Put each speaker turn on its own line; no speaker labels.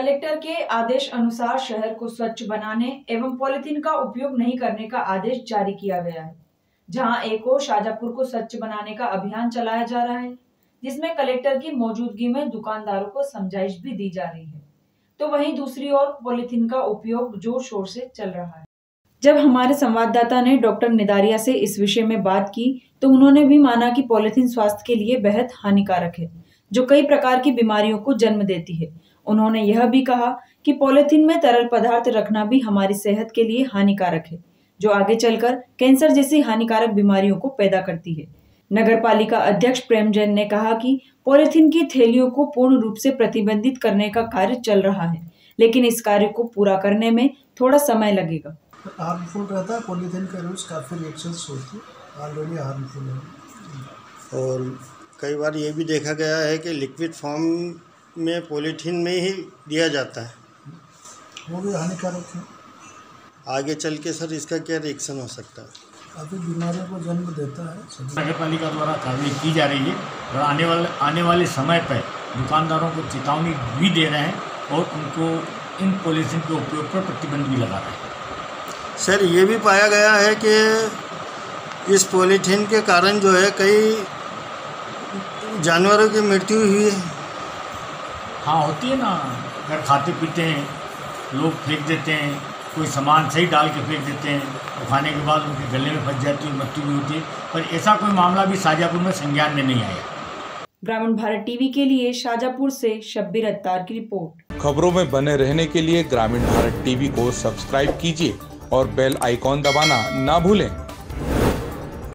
Collector के आदेश अनुसार शहर को स्वच्छ बनाने एवं पॉलिथीन का उपयोग नहीं करने का आदेश जारी किया गया है। जहां एक ओर शाजापुर को स्वच्छ बनाने का अभियान चलाया जा रहा है, जिसमें कलेक्टर की मौजूदगी में दुकानदारों को समझाइश भी दी जा रही है, तो वहीं दूसरी ओर पॉलिथीन का उपयोग जोर शोर से चल रहा है। जब हमारे संवाददाता ने डॉक्टर निदारिया से इस विषय में बात की, तो उन्होंने भी माना कि पॉलिथीन स्वास्थ्य के लिए बेहद हानिकारक है, जो कई प्रकार की बीमारियों को जन्म देती है। उन्होंने यह भी कहा कि पॉलिथीन में तरल पदार्थ रखना भी हमारी सेहत के लिए हानिकारक है, जो आगे चलकर कैंसर जैसी हानिकारक बीमारियों को पैदा करती है। नगर पालिका अध्यक्ष प्रेम जैन ने कहा कि पॉलिथीन की थैलियों को पूर्ण रूप से प्रतिबंधित करने का कार्य चल रहा है, लेकिन इस कार्य को पूरा करने में थोड़ा समय लगेगा।
हार्मफुल रहता है, पॉलीथीन का यूज़ काफ़ी रिएक्शंस होती है, ऑलरेडी हार्मफुल है।
और कई बार ये भी देखा गया है कि लिक्विड फॉर्म में पॉलीथीन में ही दिया जाता है,
वो भी हानिकारक है।
आगे चल के सर इसका क्या रिएक्शन हो सकता है?
काफ़ी बीमारियों को जन्म देता है।
नगर पालिका द्वारा कार्रवाई की जा रही है और आने वाले समय पर दुकानदारों को चेतावनी भी दे रहे हैं और उनको इन पॉलीथीन के उपयोग पर प्रतिबंध भी लगा रहे हैं।
सर ये भी पाया गया है कि इस पॉलीथीन के कारण जो है कई जानवरों की मृत्यु हुई है।
हाँ, होती है ना, अगर खाते पीते हैं लोग फेंक देते हैं, कोई सामान सही डाल के फेंक देते हैं, तो खाने के बाद उनके गले में फंस जाती है, मृत्यु भी होती है। पर ऐसा कोई मामला भी शाजापुर में संज्ञान में नहीं आया।
ग्रामीण भारत टीवी के लिए शाजापुर से शब्बीर अत्तार की रिपोर्ट।
खबरों में बने रहने के लिए ग्रामीण भारत टीवी को सब्सक्राइब कीजिए और बेल आइकॉन दबाना ना भूलें।